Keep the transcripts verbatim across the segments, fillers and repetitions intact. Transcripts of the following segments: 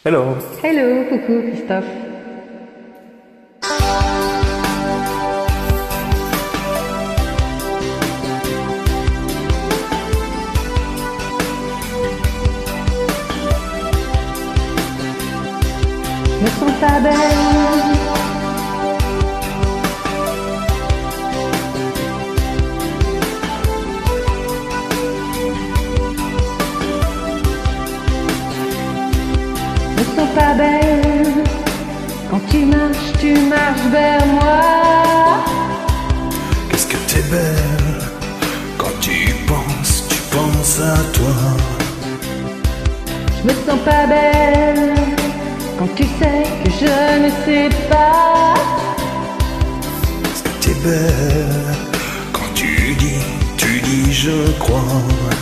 Hello. Hello, coucou Christophe. Je me sens pas belle. Je me sens pas belle. Quand tu marches, tu marches vers moi. Qu'est-ce que t'es belle. Quand tu penses, tu penses à toi. Je me sens pas belle. Quand tu sais que je ne sais pas. Qu'est-ce que t'es belle. Quand tu dis, tu dis je crois.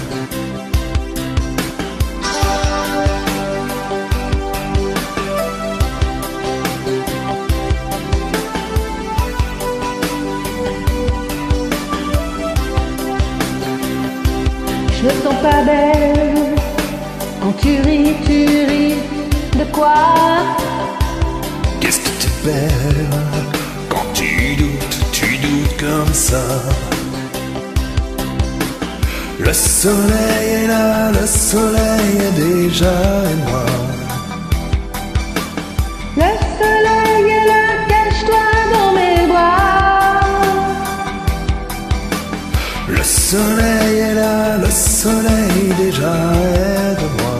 Je me sens pas belle. Quand tu ris, tu ris de quoi? Qu'est-ce que t'es belle. Quand tu doutes, tu doutes comme ça. Le soleil est là, le soleil est déjà moi. Le soleil est là, cache-toi dans mes bras. Le soleil est là, le soleil déjà est de moi.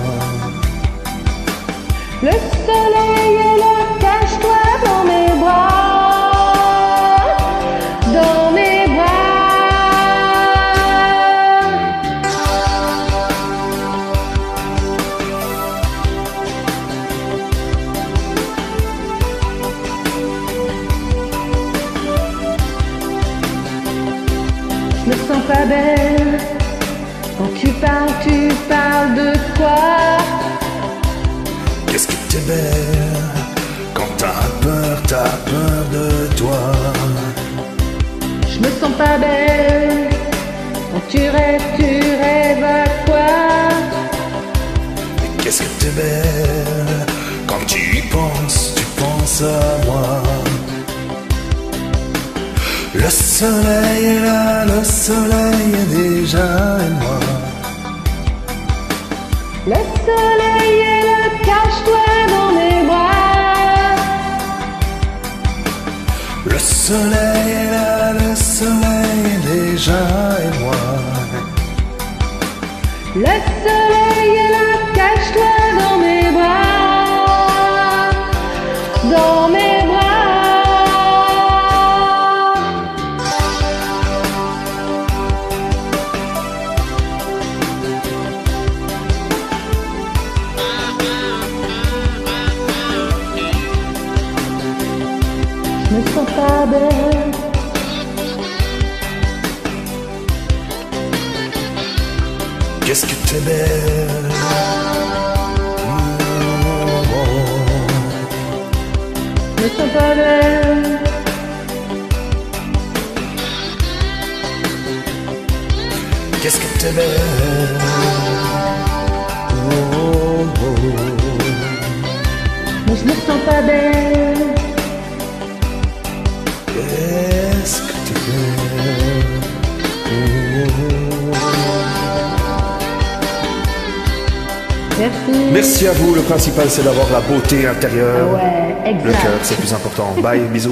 Le soleil est là, cache-toi dans mes bras. Dans mes bras. Je me sens pas belle. Quand tu parles, tu parles de quoi? Qu'est-ce que t'es belle. Quand t'as peur, t'as peur de toi. Je me sens pas belle. Quand tu rêves, tu rêves à quoi? Et qu'est-ce que t'es belle. Quand tu y penses, tu penses à moi. Le soleil est là, le soleil est déjà moi. Le soleil est là, cache-toi dans mes bras. Le soleil est là, le soleil est déjà moi. Le soleil est là, cache-toi dans mes bras. Dans mes bras. Je me sens pas belle. Qu'est-ce que t'es belle. Oh, oh. Je me sens pas belle. Qu'est-ce que t'es belle. Oh, oh. Mais je me sens pas belle. Qu'est-ce que t'es belle. Oh, oh. Merci. Merci à vous, le principal c'est d'avoir la beauté intérieure. Ah ouais, exact. Le cœur c'est plus important. Bye, bisous.